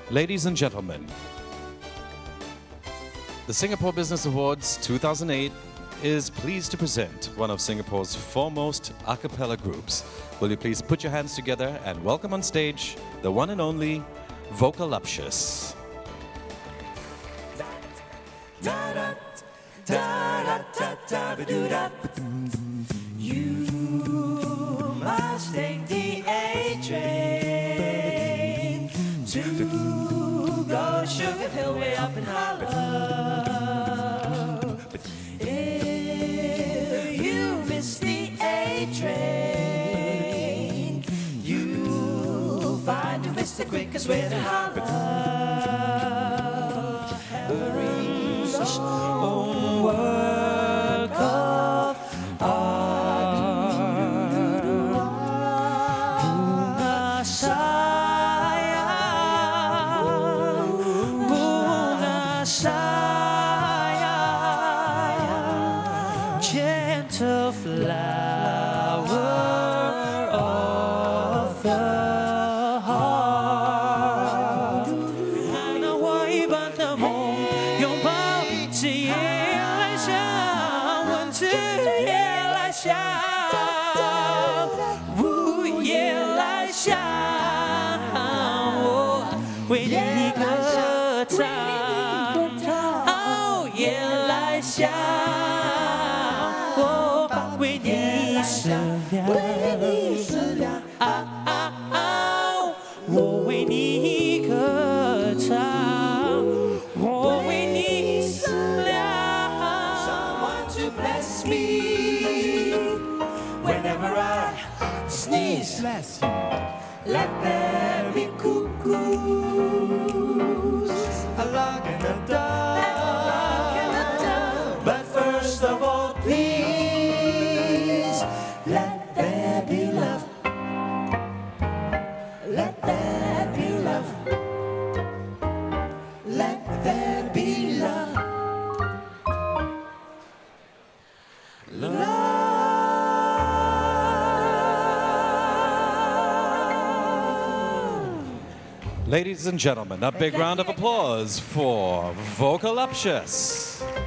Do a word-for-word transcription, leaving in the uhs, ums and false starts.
Ladies and gentlemen, the Singapore Business Awards two thousand eight is pleased to present one of Singapore's foremost a cappella groups. Will you please put your hands together and welcome on stage the one and only Vocaluptuous. You must take the A train to go to Sugar Hill way up in Harlow. If you miss the A train, you'll find you miss the quickest way to Harlow. Every's own work of art. Bunga sayang, bunga sayang, gentle flower of the heart. 那我一般的梦，拥抱着夜来香，吻着夜来香，呜夜来香，我为你歌唱，哦夜来香，我为你闪亮，啊啊啊，我为你歌唱，我为你闪亮。Someone to bless me whenever I sneeze. Bless you. Let there be cuckoos along in the dark. But first of all, please let there be love. Let there be love. Let there be love. Love. Ladies and gentlemen, a big round of applause for Vocaluptuous.